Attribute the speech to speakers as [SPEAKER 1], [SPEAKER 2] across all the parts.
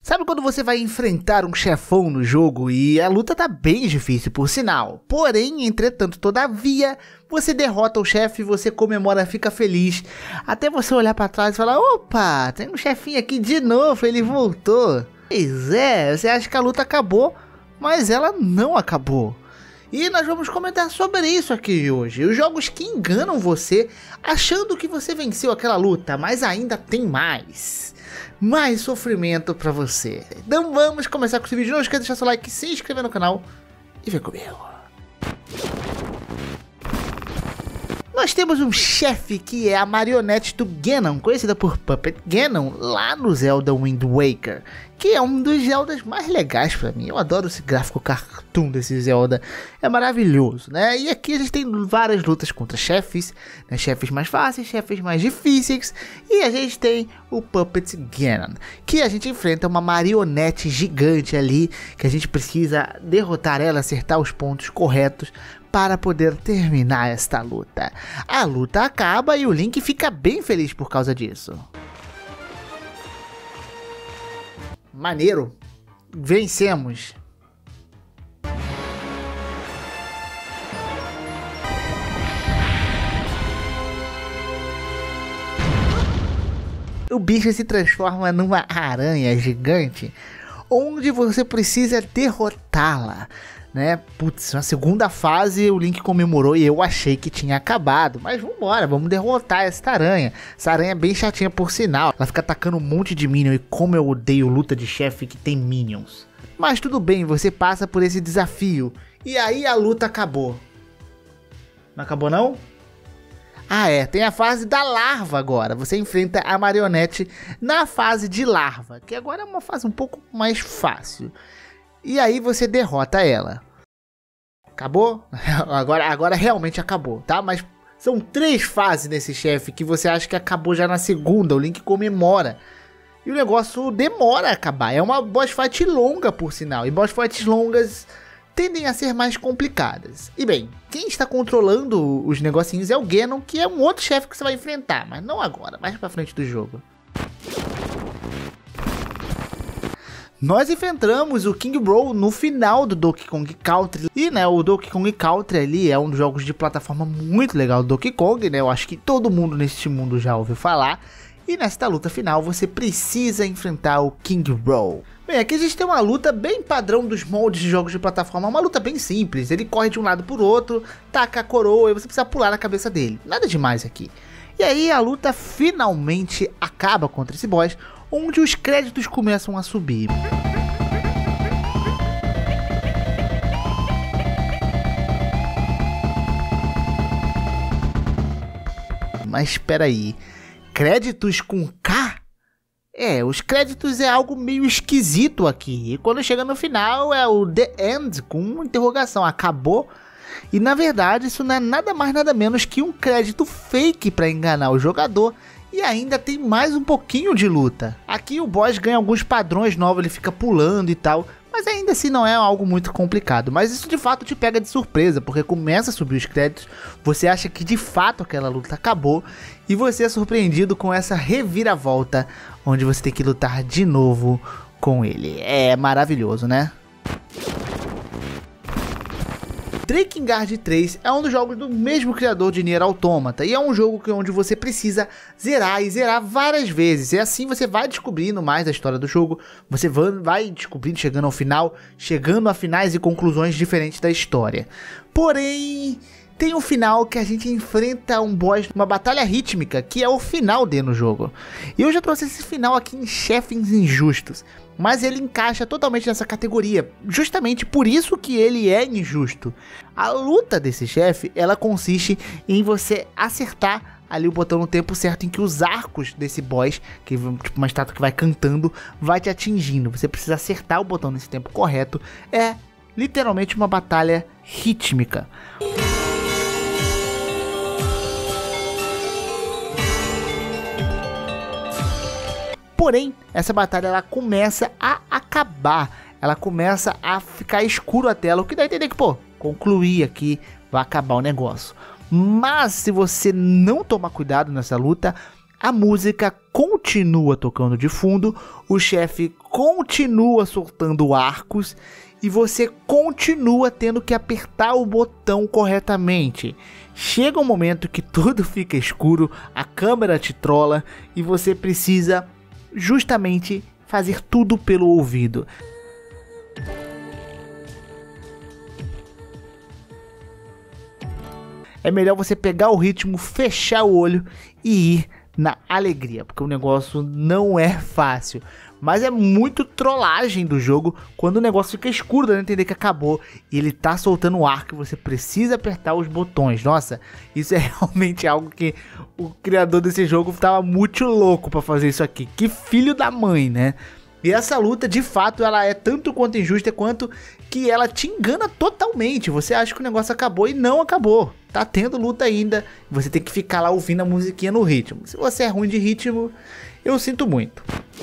[SPEAKER 1] Sabe quando você vai enfrentar um chefão no jogo e a luta tá bem difícil, por sinal. Porém, entretanto, todavia, você derrota o chefe, você comemora, fica feliz. Até você olhar pra trás e falar, opa, tem um chefinho aqui de novo, ele voltou. Pois é, você acha que a luta acabou, mas ela não acabou. E nós vamos comentar sobre isso aqui hoje. Os jogos que enganam você achando que você venceu aquela luta, mas ainda tem mais sofrimento pra você. Então vamos começar com esse vídeo. Não esqueça de deixar seu like, se inscrever no canal e vem comigo. Nós temos um chefe que é a marionete do Ganon, conhecida por Puppet Ganon, lá no Zelda Wind Waker, que é um dos Zeldas mais legais pra mim. Eu adoro esse gráfico cartoon desse Zelda, é maravilhoso, né? E aqui a gente tem várias lutas contra chefes, né? Chefes mais fáceis, chefes mais difíceis, e a gente tem o Puppet Ganon, que a gente enfrenta uma marionete gigante ali, que a gente precisa derrotar ela, acertar os pontos corretos, para poder terminar esta luta. A luta acaba e o Link fica bem feliz por causa disso. Maneiro. Vencemos. O bicho se transforma numa aranha gigante, onde você precisa derrotá-la. Né? Putz, na segunda fase o Link comemorou e eu achei que tinha acabado. Mas vambora, vamos derrotar essa aranha. Essa aranha é bem chatinha por sinal. Ela fica atacando um monte de minion e como eu odeio luta de chefe que tem minions. Mas tudo bem, você passa por esse desafio. E aí a luta acabou. Não acabou não? Ah é, tem a fase da larva agora. Você enfrenta a marionete na fase de larva, que agora é uma fase um pouco mais fácil. E aí você derrota ela. Acabou? Agora realmente acabou, tá? Mas são 3 fases nesse chefe que você acha que acabou já na segunda. O Link comemora. E o negócio demora a acabar. É uma boss fight longa, por sinal. E boss fights longas tendem a ser mais complicadas. E bem, quem está controlando os negocinhos é o Ganon, que é um outro chefe que você vai enfrentar. Mas não agora, mais pra frente do jogo. Nós enfrentamos o King Bro no final do Donkey Kong Country. E né, o Donkey Kong Country ali é um dos jogos de plataforma muito legal do Donkey Kong, né? Eu acho que todo mundo neste mundo já ouviu falar. E nesta luta final você precisa enfrentar o King Bro. Bem, aqui a gente tem uma luta bem padrão dos moldes de jogos de plataforma. Uma luta bem simples, ele corre de um lado pro outro, taca a coroa e você precisa pular na cabeça dele. Nada demais aqui. E aí a luta finalmente acaba contra esse boss, onde os créditos começam a subir. Mas espera aí, créditos com K? É, os créditos é algo meio esquisito aqui. E quando chega no final é o The End com uma interrogação, acabou? E na verdade isso não é nada mais nada menos que um crédito fake para enganar o jogador. E ainda tem mais um pouquinho de luta. Aqui o boss ganha alguns padrões novos, ele fica pulando e tal. Mas ainda assim não é algo muito complicado. Mas isso de fato te pega de surpresa, porque começa a subir os créditos, você acha que de fato aquela luta acabou. E você é surpreendido com essa reviravolta, onde você tem que lutar de novo com ele. É maravilhoso, né? Drakengard 3 é um dos jogos do mesmo criador de Nier Automata e é um jogo onde você precisa zerar e zerar várias vezes, e assim você vai descobrindo mais da história do jogo, você vai descobrindo, chegando ao final, chegando a finais e conclusões diferentes da história. Porém, tem um final que a gente enfrenta um boss numa batalha rítmica, que é o final dele no jogo. E eu já trouxe esse final aqui em Chefes Injustos, mas ele encaixa totalmente nessa categoria, justamente por isso que ele é injusto. A luta desse chefe, ela consiste em você acertar ali o botão no tempo certo em que os arcos desse boss, que tipo uma estátua que vai cantando, vai te atingindo. Você precisa acertar o botão nesse tempo correto. É literalmente uma batalha rítmica. Porém, essa batalha ela começa a acabar, ela começa a ficar escuro a tela, o que dá a entender que, pô, concluir aqui, vai acabar o negócio. Mas se você não tomar cuidado nessa luta, a música continua tocando de fundo, o chefe continua soltando arcos e você continua tendo que apertar o botão corretamente. Chega um momento que tudo fica escuro, a câmera te trola e você precisa justamente fazer tudo pelo ouvido. É melhor você pegar o ritmo, fechar o olho e ir na alegria, porque o negócio não é fácil. Mas é muito trollagem do jogo quando o negócio fica escuro, dando a entender que acabou e ele tá soltando o arco e você precisa apertar os botões. Nossa, isso é realmente algo que o criador desse jogo tava muito louco pra fazer isso aqui. Que filho da mãe, né? E essa luta, de fato, ela é tanto quanto injusta quanto que ela te engana totalmente. Você acha que o negócio acabou e não acabou. Tá tendo luta ainda. Você tem que ficar lá ouvindo a musiquinha no ritmo. Se você é ruim de ritmo, eu sinto muito.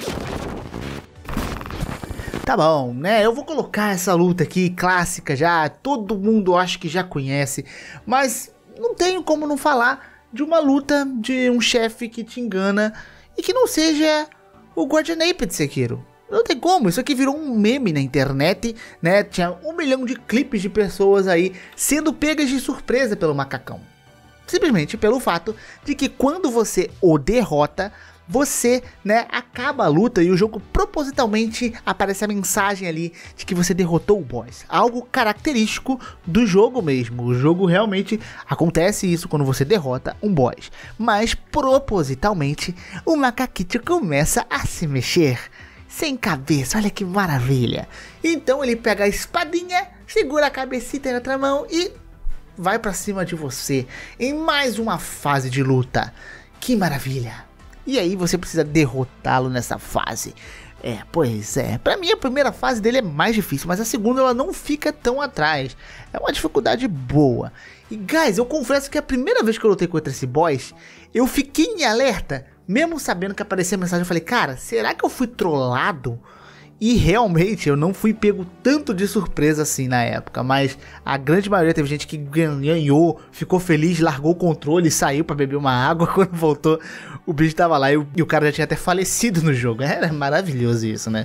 [SPEAKER 1] Tá bom, né? Eu vou colocar essa luta aqui, clássica já. Todo mundo acho que já conhece. Mas não tenho como não falar de uma luta de um chefe que te engana e que não seja o Guardian Ape de Sekiro. Não tem como, isso aqui virou um meme na internet, né? Tinha 1 milhão de clipes de pessoas aí sendo pegas de surpresa pelo macacão. Simplesmente pelo fato de que quando você o derrota, você, né, acaba a luta e o jogo propositalmente aparece a mensagem ali de que você derrotou o boss. Algo característico do jogo mesmo. O jogo realmente acontece isso quando você derrota um boss. Mas propositalmente o macaquito começa a se mexer. Sem cabeça, olha que maravilha. Então ele pega a espadinha, segura a cabecita na outra mão e vai pra cima de você em mais uma fase de luta. Que maravilha. E aí você precisa derrotá-lo nessa fase. Pois é. Pra mim a primeira fase dele é mais difícil, mas a segunda ela não fica tão atrás. É uma dificuldade boa. E guys, eu confesso que a primeira vez que eu lutei contra esse boss, eu fiquei em alerta. Mesmo sabendo que aparecia a mensagem, eu falei, cara, será que eu fui trollado? E realmente eu não fui pego tanto de surpresa assim na época, mas a grande maioria teve gente que ganhou, ficou feliz, largou o controle, saiu pra beber uma água, quando voltou o bicho tava lá e o cara já tinha até falecido no jogo. Era maravilhoso isso, né?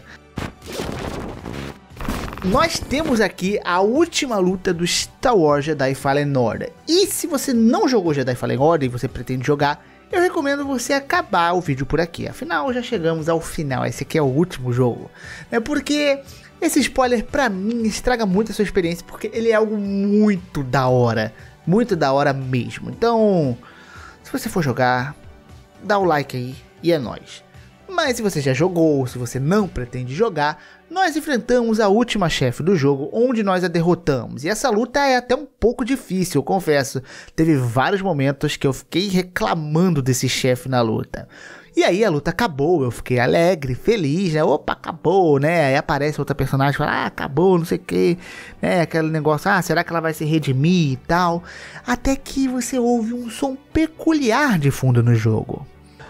[SPEAKER 1] Nós temos aqui a última luta do Star Wars Jedi Fallen Order. E se você não jogou Jedi Fallen Order e você pretende jogar, eu recomendo você acabar o vídeo por aqui. Afinal, já chegamos ao final. Esse aqui é o último jogo. Porque esse spoiler, pra mim, estraga muito a sua experiência. Porque ele é algo muito da hora. Muito da hora mesmo. Então, se você for jogar, dá o like aí e é nóis. Mas se você já jogou, se você não pretende jogar, nós enfrentamos a última chefe do jogo, onde nós a derrotamos. E essa luta é até um pouco difícil, eu confesso. Teve vários momentos que eu fiquei reclamando desse chefe na luta. E aí a luta acabou, eu fiquei alegre, feliz, né? Opa, acabou, né? Aí aparece outra personagem e fala, acabou, não sei o que, né? Aquele negócio, será que ela vai se redimir e tal? Até que você ouve um som peculiar de fundo no jogo.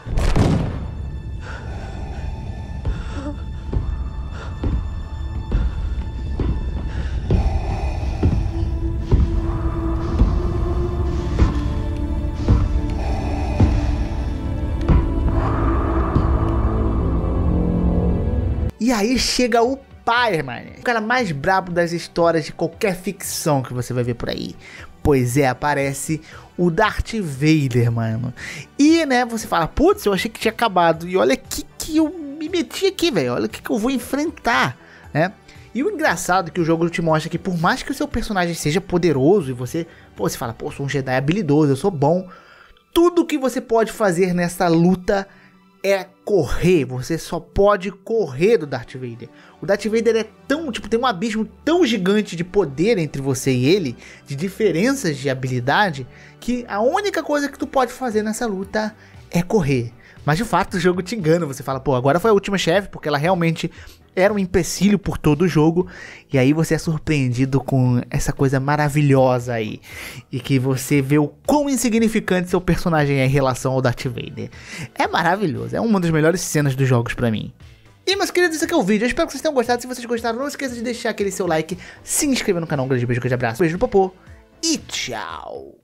[SPEAKER 1] E aí chega o pai, mano. O cara mais brabo das histórias de qualquer ficção que você vai ver por aí. Pois é, aparece o Darth Vader, mano. E, né, você fala, putz, eu achei que tinha acabado. E olha que eu me meti aqui, velho. Olha o que eu vou enfrentar, né? E o engraçado é que o jogo te mostra que por mais que o seu personagem seja poderoso e você fala, pô, sou um Jedi habilidoso, eu sou bom. Tudo que você pode fazer nessa luta é correr, você só pode correr do Darth Vader. O Darth Vader é tão, tem um abismo tão gigante de poder entre você e ele, de diferenças de habilidade, que a única coisa que tu pode fazer nessa luta é correr. Mas de fato o jogo te engana, você fala, pô, agora foi a última chefe, porque ela realmente era um empecilho por todo o jogo, e aí você é surpreendido com essa coisa maravilhosa aí, e que você vê o quão insignificante seu personagem é em relação ao Darth Vader. É maravilhoso, é uma das melhores cenas dos jogos pra mim. E meus queridos, esse aqui é o vídeo, eu espero que vocês tenham gostado. Se vocês gostaram, não esqueça de deixar aquele seu like, se inscrever no canal. Um grande beijo, um grande abraço, beijo no popô e tchau!